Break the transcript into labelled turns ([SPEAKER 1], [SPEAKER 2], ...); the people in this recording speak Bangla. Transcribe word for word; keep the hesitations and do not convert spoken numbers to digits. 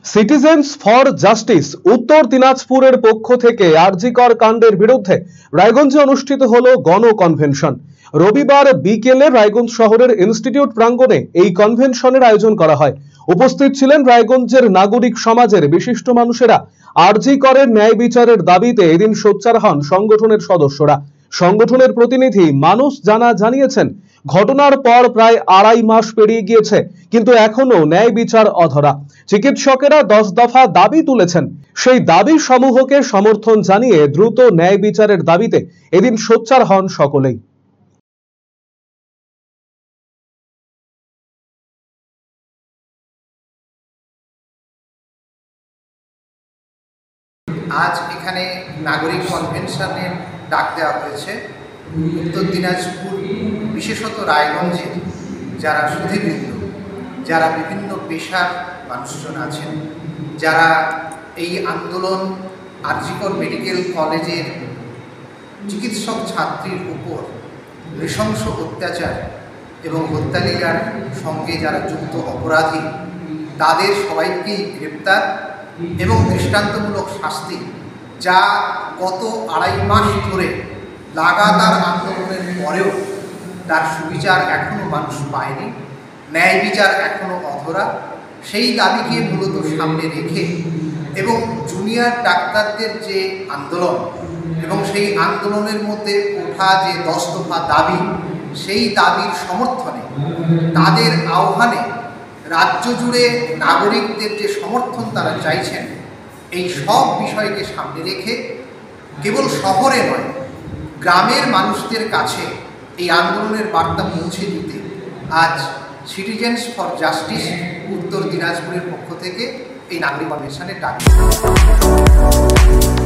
[SPEAKER 1] সিটিজেন্স ফর জাস্টিস উত্তর দিনাজপুরের পক্ষ থেকে আরজিকর কাণ্ডের বিরুদ্ধে রায়গঞ্জে অনুষ্ঠিত হলো গণ কনভেনশন। রবিবার বিকেলে রায়গঞ্জ শহরের ইনস্টিটিউট প্রাঙ্গণে এই কনভেনশনের আয়োজন করা হয়। উপস্থিত ছিলেন রায়গঞ্জের নাগরিক সমাজের বিশিষ্ট মানুষেরা। আরজিকরের ন্যায় বিচারের দাবিতে এদিন সোচ্চার হন সংগঠনের সদস্যরা। সংগঠনের প্রতিনিধি মানুষ জানা জানিয়েছেন, ঘটনার পর প্রায় আড়াই মাস পেরিয়ে গিয়েছে, কিন্তু এখনো ন্যায় বিচার অধরা। চিকিৎসকেরা দশ দফা দাবি তুলেছেন। সেই দাবি সমূহকে সমর্থন জানিয়ে দ্রুত ন্যায় বিচারের দাবিতে এদিন সোচ্চার হন সকলেই।
[SPEAKER 2] আজ এখানে নাগরিক কনভেনশনের ডাক দেওয়া হয়েছে। উত্তর দিনাজপুর বিশেষত রায়গঞ্জে যারা সুধীবৃন্দ, যারা বিভিন্ন পেশার মানুষজন আছেন, যারা এই আন্দোলন আরজিকর মেডিকেল কলেজের চিকিৎসক ছাত্রীর উপর নৃশংস অত্যাচার এবং হত্যালীলার সঙ্গে যারা যুক্ত অপরাধী, তাদের সবাইকেই গ্রেপ্তার এবং দৃষ্টান্তমূলক শাস্তি, যা গত আড়াই মাস ধরে লাগাতার আন্দোলনের পরেও তার সুবিচার এখনও মানুষ পায়নি, ন্যায় বিচার এখনও অধরা, সেই দাবিকে মূলত সামনে রেখে এবং জুনিয়র ডাক্তারদের যে আন্দোলন এবং সেই আন্দোলনের মধ্যে ওঠা যে দশ দফা দাবি, সেই দাবির সমর্থনে, তাদের আহ্বানে রাজ্য জুড়ে নাগরিকদের যে সমর্থন তারা চাইছেন, এই সব বিষয়কে সামনে রেখে কেবল শহরে নয়, গ্রামের মানুষদের কাছে এই আন্দোলনের বার্তা পৌঁছে দিতে আজ সিটিজেন্স ফর জাস্টিস উত্তর দিনাজপুরের পক্ষ থেকে এই নাগরিক কনভেনশনের ডাক।